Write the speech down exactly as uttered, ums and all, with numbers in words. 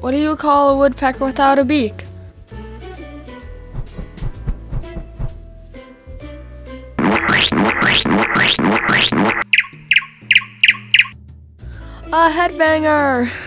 What do you call a woodpecker without a beak? A headbanger!